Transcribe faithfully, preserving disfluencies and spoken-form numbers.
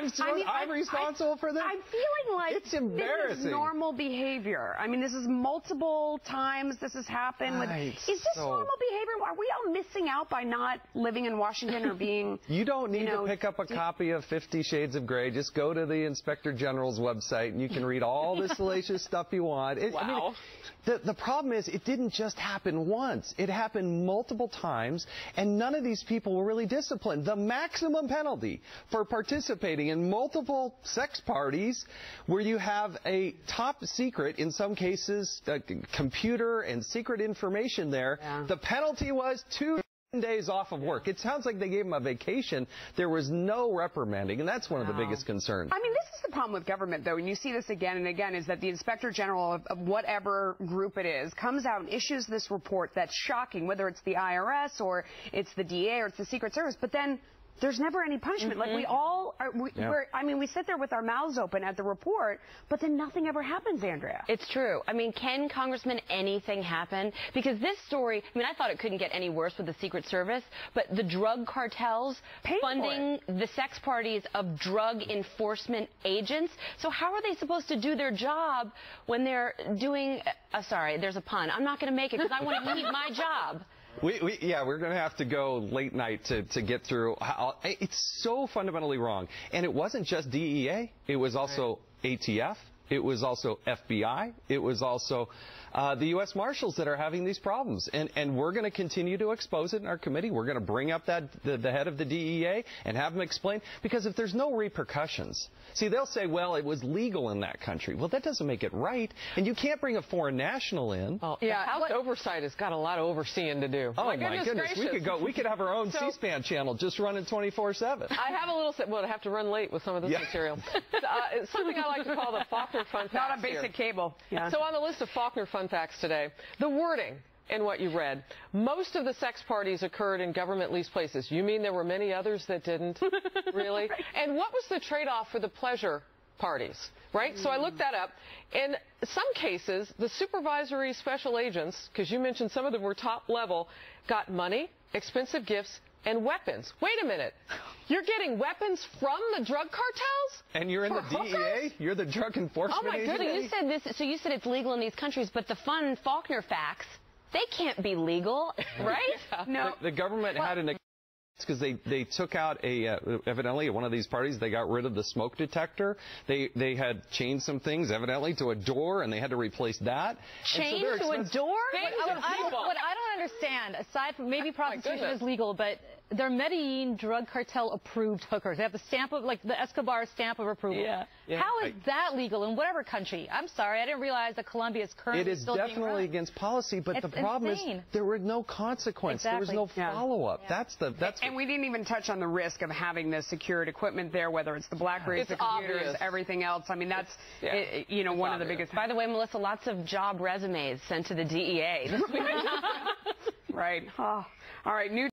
I'm, I mean, I'm I, responsible I, for this? I'm feeling like it's embarrassing. This is normal behavior. I mean, this is multiple times this has happened. With, right, is this so... normal behavior? Are we all missing out by not living in Washington or being... You don't need you know, to pick up a copy of Fifty Shades of Grey. Just go to the Inspector General's website and you can read all the salacious stuff you want. It, wow. I mean, the, the problem is it didn't just happen once. It happened multiple times, and none of these people were really disciplined. The maximum penalty for participating in multiple sex parties where you have a top secret, in some cases, uh, computer and secret information there, yeah. the penalty was two days off of work. It sounds like they gave him a vacation. There was no reprimanding, and that's one of the biggest concerns. I mean, this is the problem with government, though, and you see this again and again, is that the Inspector General of, of whatever group it is comes out and issues this report that's shocking, whether it's the I R S or it's the D A or it's the Secret Service, but then there's never any punishment. Mm-hmm. Like, we all are, we, yeah. we're, I mean, we sit there with our mouths open at the report, but then nothing ever happens, Andrea. It's true. I mean, can, Congressman, anything happen? Because this story, I mean, I thought it couldn't get any worse with the Secret Service, but the drug cartels Pay funding the sex parties of drug enforcement agents. So how are they supposed to do their job when they're doing, uh, sorry, there's a pun. I'm not going to make it because I want to keep my job. We, we, yeah, we're going to have to go late night to, to get through. How, it's so fundamentally wrong. And it wasn't just D E A. It was also A T F. It was also F B I. It was also uh, the U S Marshals that are having these problems. And, and we're going to continue to expose it in our committee. We're going to bring up that the, the head of the D E A and have him explain. Because if there's no repercussions, see, they'll say, well, it was legal in that country. Well, that doesn't make it right. And you can't bring a foreign national in. Well, yeah, House what? Oversight has got a lot of overseeing to do. Oh, my, my goodness. goodness. We could go. We could have our own so, C-SPAN channel just running twenty-four seven. I have a little, well, I have to run late with some of this yeah. material. uh, something I like to call the Faulkner Fun Facts. Not a basic here. cable. Yeah. So on the list of Faulkner Fun Facts today, the wording in what you read, most of the sex parties occurred in government-leased places. You mean there were many others that didn't? Really? Right. And what was the trade-off for the pleasure parties? Right? Mm. So I looked that up. In some cases, the supervisory special agents, because you mentioned some of them were top level, got money, expensive gifts, and weapons. Wait a minute. You're getting weapons from the drug cartels? And you're in the hookers? D E A? You're the drug enforcement Oh, my agency? goodness. So you said this, so you said it's legal in these countries, but the fun Faulkner facts, they can't be legal, right? yeah. No. The, the government well, had an... because they, they took out a, uh, evidently at one of these parties, they got rid of the smoke detector. They they had changed some things, evidently, to a door, and they had to replace that. Changed so to a door? What, I, what I don't understand, aside from maybe prostitution is legal, but they're Medellin drug cartel approved hookers. They have the stamp of, like the Escobar stamp of approval. Yeah. yeah. How is I, that legal in whatever country? I'm sorry, I didn't realize that Colombia is currently It is still definitely against policy, but it's the problem insane. is there were no consequence. Exactly. There was no yeah. follow-up. Yeah. That's the that's. And we didn't even touch on the risk of having the secured equipment there, whether it's the Blackberries, it's the computers, obvious. everything else. I mean, that's yeah. it, you know it's one obvious. of the biggest. By the way, Melissa, lots of job resumes sent to the D E A. Right. Oh. All right. New.